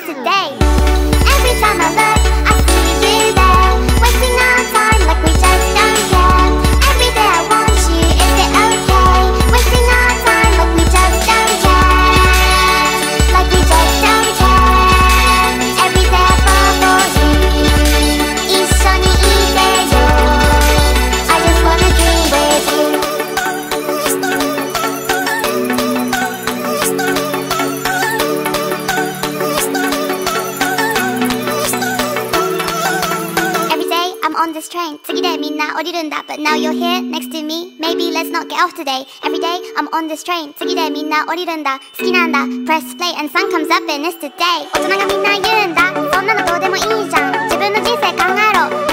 is today. Every time I look, I see you there, wasting our time like we just don't care. Every day I want you, is it okay? Wasting our time like we just don't care. Like we just don't care. Every day I fall for you. 一緒にいてよ。I just wanna dream with you. I'm on this train 次でみんな降りるんだ But now you're here next to me Maybe let's not get off today Every day I'm on this train 次でみんな降りるんだ好きなんだ Press play and sun comes up and it's today 大人がみんな言うんだそんなのどうでもいいじゃん自分の人生考えろ